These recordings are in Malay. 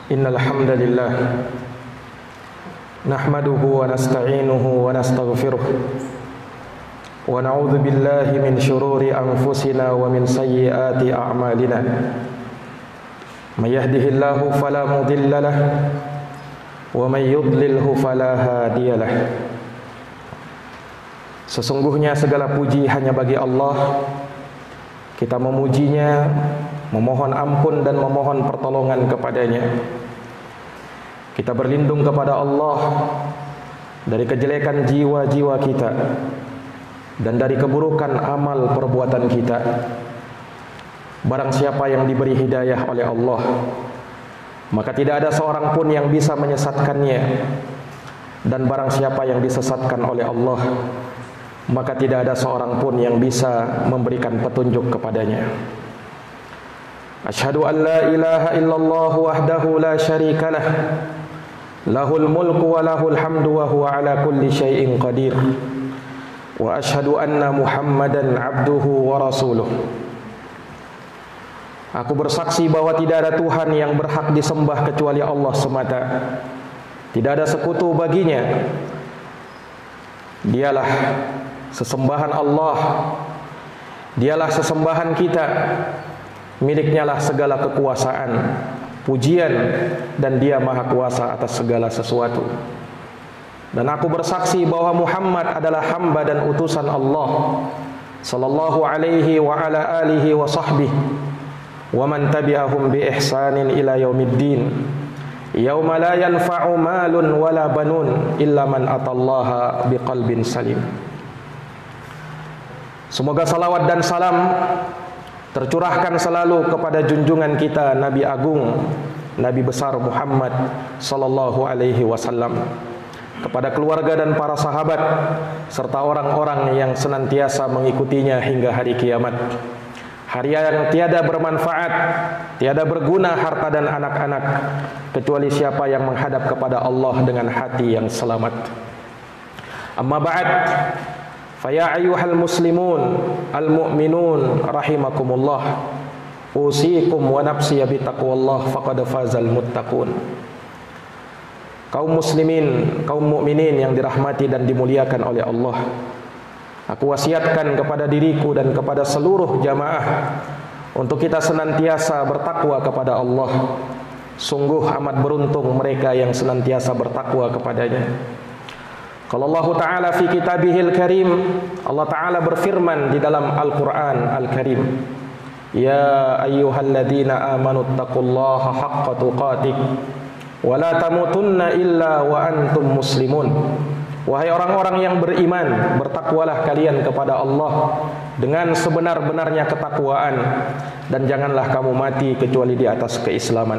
Innal hamdalillah nahmaduhu wa nasta'inuhu wa nastaghfiruh wa na'udzu billahi min shururi anfusina wa min sayyiati a'malina. May yahdihillahu fala mudilla lahu wa may yudlilhu fala hadiyalah. Sesungguhnya segala puji hanya bagi Allah. Kita memujinya, memohon ampun dan memohon pertolongan kepadanya. Kita berlindung kepada Allah dari kejelekan jiwa-jiwa kita dan dari keburukan amal perbuatan kita. Barang siapa yang diberi hidayah oleh Allah, maka tidak ada seorang pun yang bisa menyesatkannya. Dan barang siapa yang disesatkan oleh Allah, maka tidak ada seorang pun yang bisa memberikan petunjuk kepadanya. Asyhadu an la ilaha illallah wahdahu la syarikalah, lahul mulku wa lahul hamdu wa huwa ala kulli syai'in qadir. Wa asyhadu anna Muhammadan abduhu wa rasuluh. Aku bersaksi bahwa tidak ada Tuhan yang berhak disembah kecuali Allah semata. Tidak ada sekutu baginya. Dialah sesembahan Allah. Dialah sesembahan kita. Miliknya lah segala kekuasaan, pujian, dan Dia maha kuasa atas segala sesuatu. Dan aku bersaksi bahwa Muhammad adalah hamba dan utusan Allah, sallallahu alaihi wa ala alihi wa sahbihi wa man tabi'ahum bi ihsanin ila yaumiddin, yauma la yanfa'u malun wala banun illa man atallaha biqalbin salim. Semoga salawat dan salam tercurahkan selalu kepada junjungan kita Nabi Agung, Nabi besar Muhammad sallallahu alaihi wasallam, kepada keluarga dan para sahabat serta orang-orang yang senantiasa mengikutinya hingga hari kiamat. Hari yang tiada bermanfaat, tiada berguna harta dan anak-anak kecuali siapa yang menghadap kepada Allah dengan hati yang selamat. Amma ba'd, faya ayyuhal muslimun al-mu'minun rahimakumullah, usikum wa nafsiya bitaqwallah faqad fazal muttaqun. Kaum muslimin, kaum mukminin yang dirahmati dan dimuliakan oleh Allah, aku wasiatkan kepada diriku dan kepada seluruh jamaah untuk kita senantiasa bertakwa kepada Allah. Sungguh amat beruntung mereka yang senantiasa bertakwa kepadanya. Kalau Allah Ta'ala fi kitabihil karim, Allah Ta'ala berfirman di dalam Al-Quran Al-Karim, ya ayyuhalladzina amanu taqullaha haqqa tuqatih wa la tamutunna illa wa antum muslimun. Wahai orang-orang yang beriman, bertakwalah kalian kepada Allah dengan sebenar-benarnya ketakwaan, dan janganlah kamu mati kecuali di atas keislaman.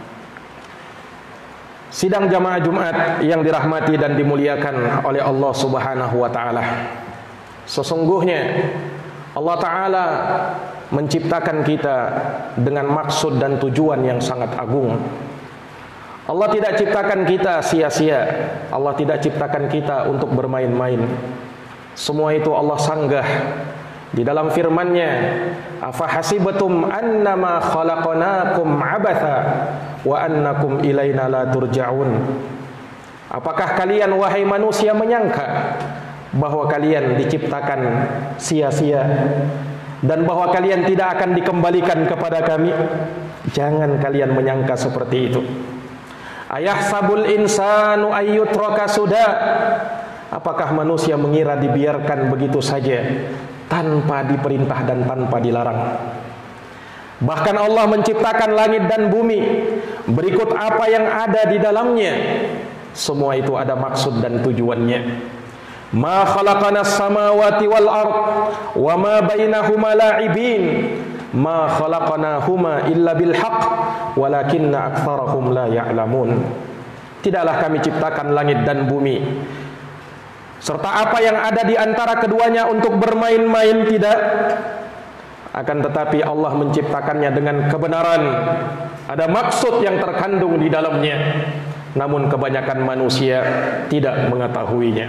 Sidang jamaah Jumat yang dirahmati dan dimuliakan oleh Allah Subhanahu wa taala. Sesungguhnya Allah Ta'ala menciptakan kita dengan maksud dan tujuan yang sangat agung. Allah tidak ciptakan kita sia-sia. Allah tidak ciptakan kita untuk bermain-main. Semua itu Allah sanggah di dalam firman-Nya, afa hasibatum annama khalaqnakum abatha wa annakum ilaina la turja'un. Apakah kalian wahai manusia menyangka bahwa kalian diciptakan sia-sia dan bahwa kalian tidak akan dikembalikan kepada kami? Jangan kalian menyangka seperti itu. Ayahsabul insanu ayyutraka suda. Apakah manusia mengira dibiarkan begitu saja tanpa diperintah dan tanpa dilarang? Bahkan Allah menciptakan langit dan bumi berikut apa yang ada di dalamnya. Semua itu ada maksud dan tujuannya. Ma khalaqanas samawati wal ard wa ma bainahuma la'ibin. Ma khalaqnahuma illa bil haqq walakinna aktsarahum la ya'lamun. Tidaklah kami ciptakan langit dan bumi serta apa yang ada di antara keduanya untuk bermain-main, tidak. Akan tetapi Allah menciptakannya dengan kebenaran. Ada maksud yang terkandung di dalamnya. Namun kebanyakan manusia tidak mengetahuinya.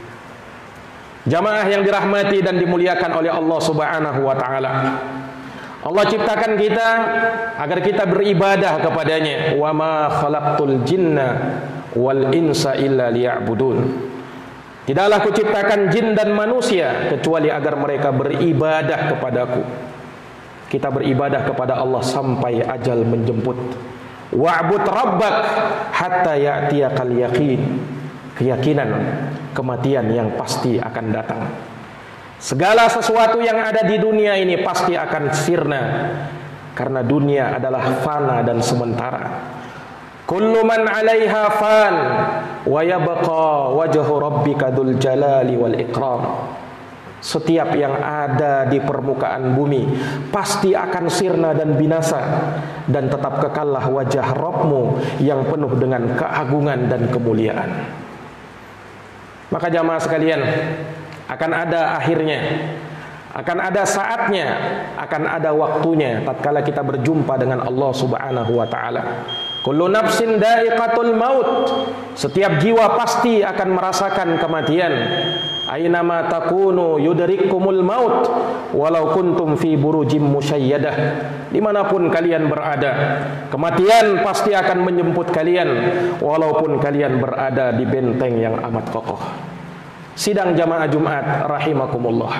Jamaah yang dirahmati dan dimuliakan oleh Allah Subhanahu wa taala, Allah ciptakan kita agar kita beribadah kepadanya. Wa ma khalaqtul jinna wal insa illa liya'budun. Tidaklah kuciptakan jin dan manusia kecuali agar mereka beribadah kepadaku. Kita beribadah kepada Allah sampai ajal menjemput. Wa'bud rabbak hatta ya'tiyakal yaqin. Keyakinan kematian yang pasti akan datang. Segala sesuatu yang ada di dunia ini pasti akan sirna, karena dunia adalah fana dan sementara. Kullu man 'alaiha fan wa yabqa wajhu rabbika dzul jalali wal ikram. Setiap yang ada di permukaan bumi pasti akan sirna dan binasa, dan tetap kekallah wajah Rabbmu yang penuh dengan keagungan dan kemuliaan. Maka jamaah sekalian, akan ada akhirnya, akan ada saatnya, akan ada waktunya tatkala kita berjumpa dengan Allah Subhanahu wa taala. Kullu nafsin dha'iqatul maut. Setiap jiwa pasti akan merasakan kematian. Ainama takunu yudrikkumul maut walau kuntum fi burujim musyayyadah. Dimanapun kalian berada, kematian pasti akan menjemput kalian, walaupun kalian berada di benteng yang amat kokoh. Sidang jamaah Jumat rahimakumullah.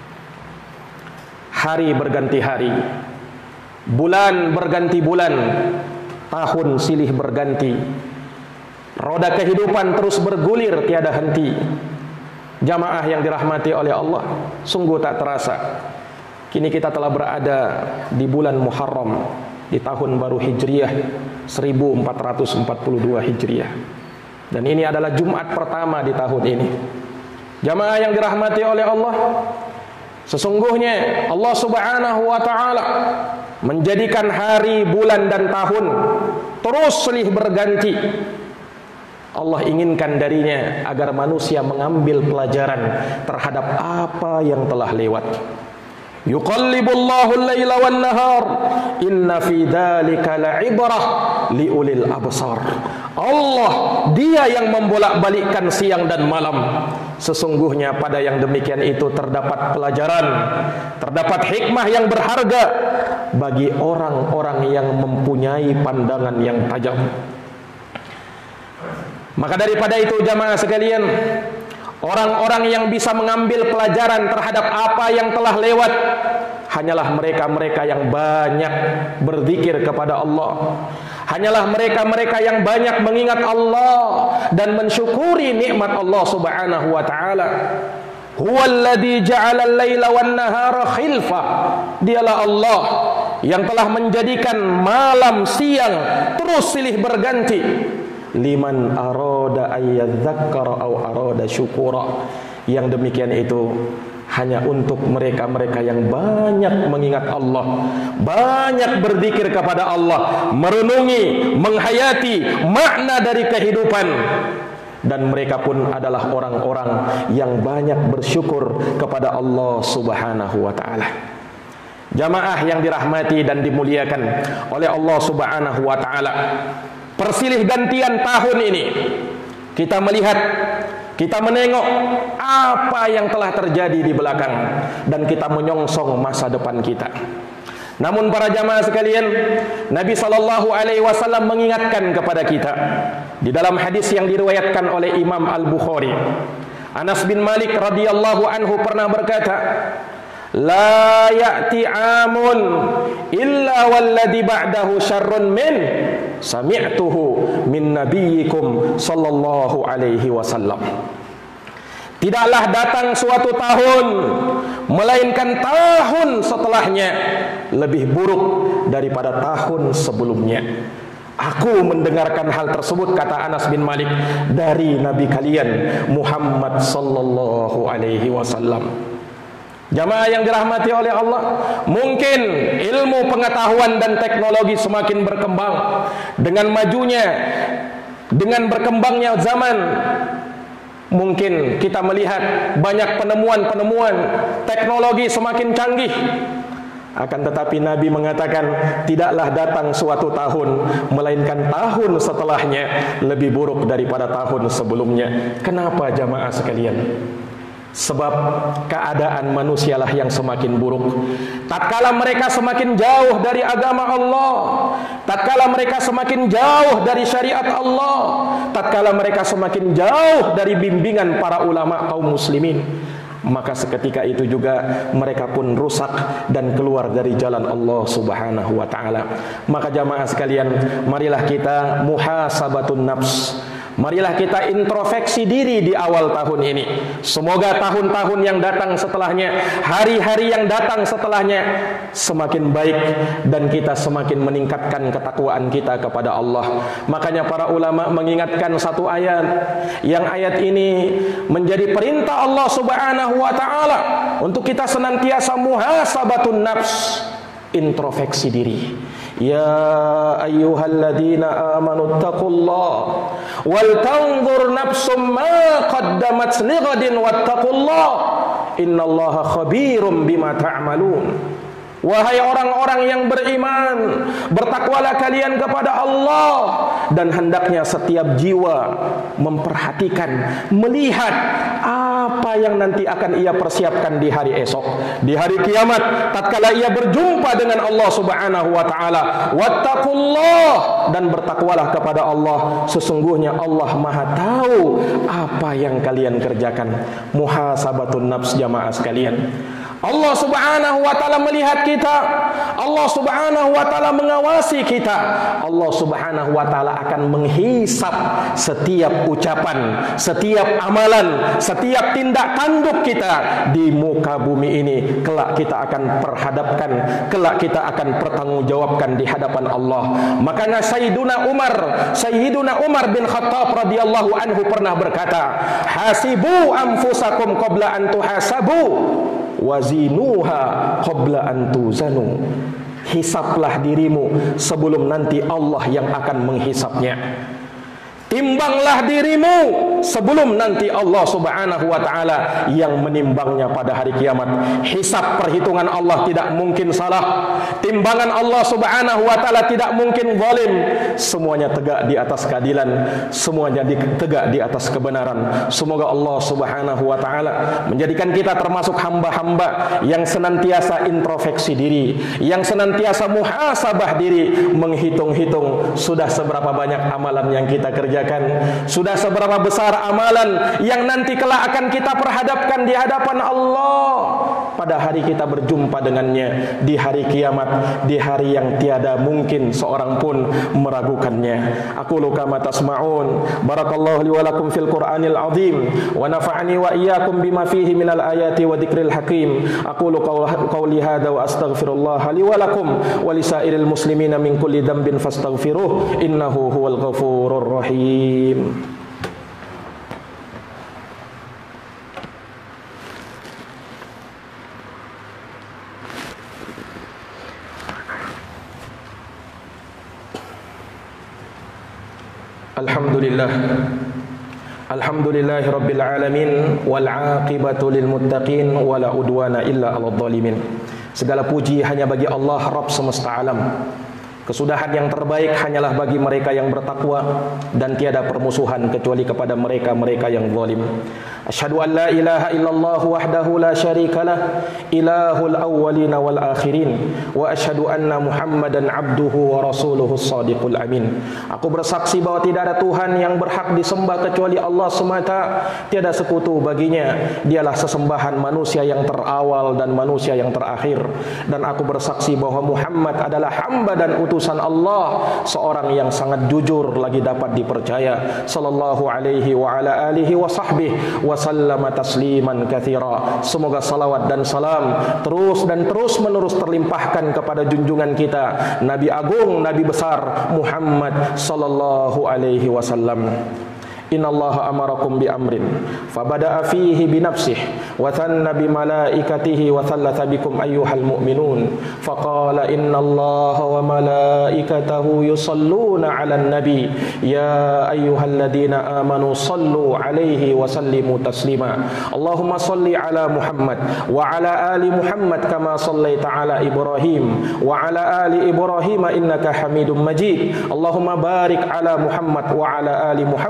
Hari berganti hari, bulan berganti bulan, tahun silih berganti, roda kehidupan terus bergulir tiada henti. Jamaah yang dirahmati oleh Allah, sungguh tak terasa kini kita telah berada di bulan Muharram, di tahun baru Hijriah 1442 Hijriah. Dan ini adalah Jumat pertama di tahun ini. Jamaah yang dirahmati oleh Allah, sesungguhnya Allah Subhanahu wa taala menjadikan hari, bulan dan tahun terus silih berganti. Allah inginkan darinya agar manusia mengambil pelajaran terhadap apa yang telah lewat. Yuqallibullahu al-laila wan-nahar inna fi dzalika la'ibrah liulil absar. Allah, Dia yang membolak-balikkan siang dan malam. Sesungguhnya pada yang demikian itu terdapat pelajaran, terdapat hikmah yang berharga bagi orang-orang yang mempunyai pandangan yang tajam. Maka daripada itu jamaah sekalian, orang-orang yang bisa mengambil pelajaran terhadap apa yang telah lewat hanyalah mereka-mereka yang banyak berzikir kepada Allah. Hanyalah mereka-mereka yang banyak mengingat Allah dan mensyukuri nikmat Allah Subhanahu wa taala. Huwallazi ja'ala al-laila wan-nahara khilfah. Dialah Allah yang telah menjadikan malam siang terus silih berganti. Liman arada ayyadzakkara aw arada syukura. Yang demikian itu hanya untuk mereka-mereka yang banyak mengingat Allah, banyak berzikir kepada Allah, merenungi, menghayati makna dari kehidupan. Dan mereka pun adalah orang-orang yang banyak bersyukur kepada Allah Subhanahu wa taala. Jamaah yang dirahmati dan dimuliakan oleh Allah Subhanahu wa taala, persilih gantian tahun ini kita melihat, kita menengok apa yang telah terjadi di belakang, dan kita menyongsong masa depan kita. Namun para jamaah sekalian, Nabi SAW mengingatkan kepada kita di dalam hadis yang diriwayatkan oleh Imam Al-Bukhari. Anas bin Malik radhiyallahu anhu pernah berkata, la ya'ti amun illa walladhi ba'dahu syarrun min sami'tuhu min nabiyyikum sallallahu alaihi wasallam. Tidaklah datang suatu tahun melainkan tahun setelahnya lebih buruk daripada tahun sebelumnya. Aku mendengarkan hal tersebut, kata Anas bin Malik, dari Nabi kalian Muhammad sallallahu alaihi wasallam. Jamaah yang dirahmati oleh Allah, mungkin ilmu pengetahuan dan teknologi semakin berkembang. Dengan majunya, dengan berkembangnya zaman, mungkin kita melihat banyak penemuan-penemuan, teknologi semakin canggih. Akan tetapi Nabi mengatakan, tidaklah datang suatu tahun melainkan tahun setelahnya lebih buruk daripada tahun sebelumnya. Kenapa jamaah sekalian? Sebab keadaan manusialah yang semakin buruk. Tatkala mereka semakin jauh dari agama Allah, tatkala mereka semakin jauh dari syariat Allah, tatkala mereka semakin jauh dari bimbingan para ulama kaum muslimin, maka seketika itu juga mereka pun rusak dan keluar dari jalan Allah Subhanahu wa taala. Maka jamaah sekalian, marilah kita muhasabatun nafs. Marilah kita introspeksi diri di awal tahun ini. Semoga tahun-tahun yang datang setelahnya, hari-hari yang datang setelahnya semakin baik dan kita semakin meningkatkan ketakwaan kita kepada Allah. Makanya para ulama mengingatkan satu ayat, yang ayat ini menjadi perintah Allah Subhanahu wa taala untuk kita senantiasa muhasabatun nafs, introspeksi diri. Ya ayyuhalladzina amanu taqullah wal tanzur nafsum ma qaddamat lighadin wattaqullah innallaha khabirum bima ta'malun. Wahai orang-orang yang beriman, bertakwalah kalian kepada Allah, dan hendaknya setiap jiwa memperhatikan, melihat apa yang nanti akan ia persiapkan di hari esok, di hari kiamat, tatkala ia berjumpa dengan Allah Subhanahu wa taala. Wattaqullah, dan bertakwalah kepada Allah, sesungguhnya Allah Maha tahu apa yang kalian kerjakan. Muhasabatun nafs jamaah sekalian. Allah Subhanahu wa taala melihat kita, Allah Subhanahu wa taala mengawasi kita, Allah Subhanahu wa taala akan menghisap setiap ucapan, setiap amalan, setiap tindak tanduk kita di muka bumi ini. Kelak kita akan perhadapkan, kelak kita akan pertanggungjawabkan di hadapan Allah. Makanya Sayyiduna Umar bin Khattab radhiyallahu anhu pernah berkata, hasibu anfusakum qabla an tuhasabu wazinuha qabla an tuzanu. Hisaplah dirimu sebelum nanti Allah yang akan menghisapnya. Timbanglah dirimu sebelum nanti Allah Subhanahu wa taala yang menimbangnya pada hari kiamat. Hisab perhitungan Allah tidak mungkin salah. Timbangan Allah Subhanahu wa taala tidak mungkin zalim. Semuanya tegak di atas keadilan, semuanya tegak di atas kebenaran. Semoga Allah Subhanahu wa taala menjadikan kita termasuk hamba-hamba yang senantiasa introspeksi diri, yang senantiasa muhasabah diri, menghitung-hitung sudah seberapa banyak amalan yang kita kerjakan, sudah seberapa besar amalan yang nanti kelak akan kita perhadapkan di hadapan Allah pada hari kita berjumpa dengannya di hari kiamat, di hari yang tiada mungkin seorang pun meragukannya. Aku luka mata tasma'un. Barakallahu li wa lakum fil Qur'anil azim wa nafa'ani wa iyyakum bima fihi minal ayati wa dzikril hakim. Aku luka qauli hadza wa astaghfirullah li wa lakum wa lisairil muslimina min kulli dhanbin fastaghfiruh innahu huwal ghafurur rahim. Alhamdulillahi rabbil alamin wal aqibatu lil muttaqin wala udwana illa 'alal zalimin. Segala puji hanya bagi Allah Rabb semesta alam. Kesudahan yang terbaik hanyalah bagi mereka yang bertakwa, dan tiada permusuhan kecuali kepada mereka-mereka yang zalim. Asyhadu an la ilaha illallah wahdahu la syarikalah, ilahul awwalin wal akhirin, wa asyhadu anna Muhammadan abduhu wa rasuluhu shadiqul amin. Aku bersaksi bahwa tidak ada Tuhan yang berhak disembah kecuali Allah semata, tiada sekutu baginya. Dialah sesembahan manusia yang terawal dan manusia yang terakhir. Dan aku bersaksi bahwa Muhammad adalah hamba dan utusan Allah, seorang yang sangat jujur lagi dapat dipercaya. Sallallahu alaihi wa ala alihi wa sahbihi wa sallama tasliman katsira. Semoga salawat dan salam terus dan terus menerus terlimpahkan kepada junjungan kita, Nabi agung, Nabi besar Muhammad sallallahu alaihi wasallam. Innallaha amarakum bi amrin fabada'a fihi bi nafsihi wa thanna bi malaikatihi wa thalatha bikum ayyuhal mu'minun faqala innallaha wa malaikatahu yusalluna 'alan nabi ya ayyuhalladzina amanu sallu 'alaihi wa sallimu taslima. Allahumma salli 'ala Muhammad wa 'ala ali Muhammad kama sallaita 'ala Ibrahim wa 'ala ali Ibrahim innaka Hamidum Majid. Allahumma barik 'ala Muhammad wa 'ala ali Muhammad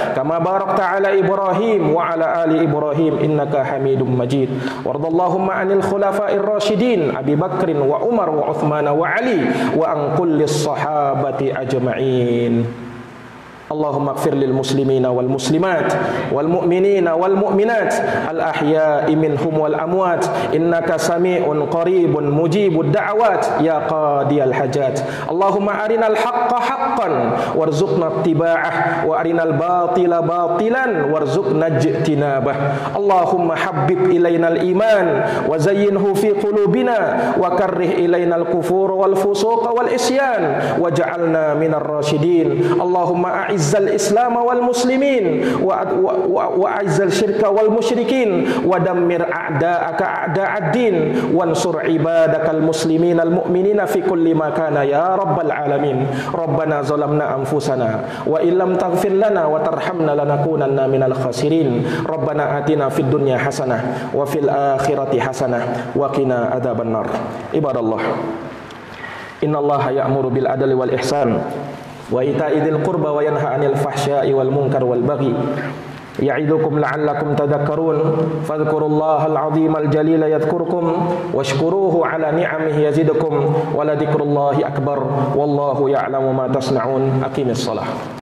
kama barakta ala Ibrahim wa ala ali Ibrahim innaka Hamidum Majid. Wardallahumma 'anil khulafa'ir rasyidin Abi Bakrin wa Umar wa Uthman wa Ali wa an kullis sahabati ajma'in. Allahumma ighfir lil muslimina wal muslimat wal mu'minina wal mu'minat al ahya'i minhum wal amwat innaka sami'un qaribun mujibud da'awat ya qadiyal hajat. Allahumma arinal haqqa haqqan warzuqna ittiba'ah wa arinal batila batilan warzuqna ijtinabah. Allahumma habbib ilainal iman wa zayyinhu fi qulubina wa karrih ilainal kufur wal fusuq wal isyan waj'alna minar rasyidin. Allahumma a'izzal islam wal muslimin wa a'izzal syirka wal musyrikin wa dammir a'da'aka a'da'ad din wansur ibadakal muslimin al mu'minina fi kulli makana ya rabbal alamin. Rabbana zalamna anfusana wa illam taghfir lana wa tarhamna lanakunanna minal khasirin. Rabbana atina fid dunya hasanah wa fil akhirati hasanah wa qina adzaban nar. Ibadallah, innallaha ya'muru bil adli wal ihsan wa ita'i dzil qurba wa yanha 'anil fahsya'i wal munkar wal baghi ya'idukum la'allakum tadhakkarun. Fadhkurullahal 'azimal jalila yadhkurkum washkuruhu 'ala ni'amihi yazidukum wa la dzikrullahi akbar wallahu ya'lamu ma tasna'un. Aqimis shalah.